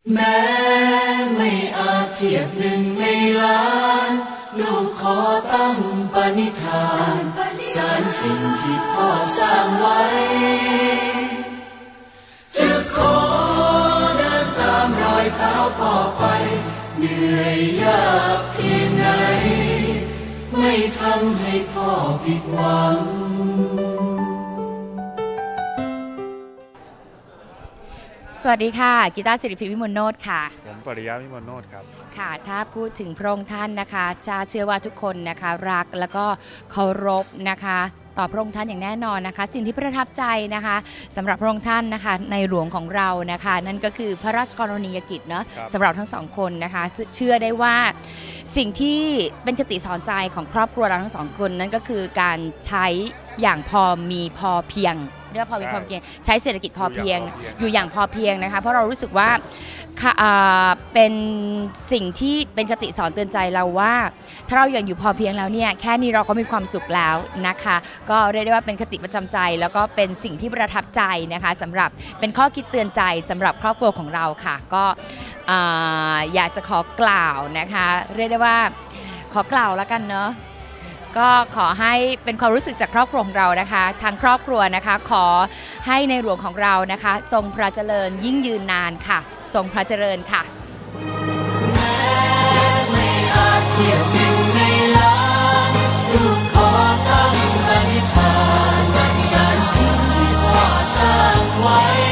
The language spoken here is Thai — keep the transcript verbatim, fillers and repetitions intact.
แม้ไม่อาจเทียบหนึ่งในล้านลูกขอตั้งปณิธานสารสิ่งที่พ่อสร้างไว้จะขอเดินตามรอยเท้าพ่อไปเหนื่อยยากเพียงไหนไม่ทำให้พ่อผิดหวังสวัสดีค่ะกีตาร์ศิริพิวิมลโนชค่ะผมปริยะวิมลโนชครับค่ะถ้าพูดถึงพระองค์ท่านนะคะจะเชื่อว่าทุกคนนะคะรักแล้วก็เคารพนะคะต่อพระองค์ท่านอย่างแน่นอนนะคะสิ่งที่ประทับใจนะคะสำหรับพระองค์ท่านนะคะในหลวงของเรานะคะนั่นก็คือพระราชกรณียกิจเนาะสำหรับทั้งสองคนนะคะเชื่อได้ว่าสิ่งที่เป็นคติสอนใจของครอบครัวเราทั้งสองคนนั่นก็คือการใช้อย่างพอมีพอเพียงเรื่องพอมีพอเพียงใช้เศรษฐกิจพอเพียงอยู่อย่างพอเพียงนะคะเพราะเรารู้สึกว่าเป็นสิ่งที่เป็นคติสอนเตือนใจเราว่าถ้าเราอย่างอยู่พอเพียงแล้วเนี่ยแค่นี้เราก็มีความสุขแล้วนะคะก็เรียกได้ว่าเป็นคติประจำใจแล้วก็เป็นสิ่งที่ประทับใจนะคะสำหรับเป็นข้อคิดเตือนใจสำหรับครอบครัวของเราค่ะก็อยากจะขอกล่าวนะคะเรียกได้ว่าขอกล่าวแล้วกันเนาะก็ขอให้เป็นความรู้สึกจากครอบครัวของเรานะคะทางครอบครัวนะคะขอให้ในหลวงของเรานะคะทรงพระเจริญยิ่งยืนนานค่ะทรงพระเจริญค่ะไม่อาจเทียบหนึ่งในล้านลูกขอตั้งปณิธานสารสิ่งที่พ่อสร้างไว้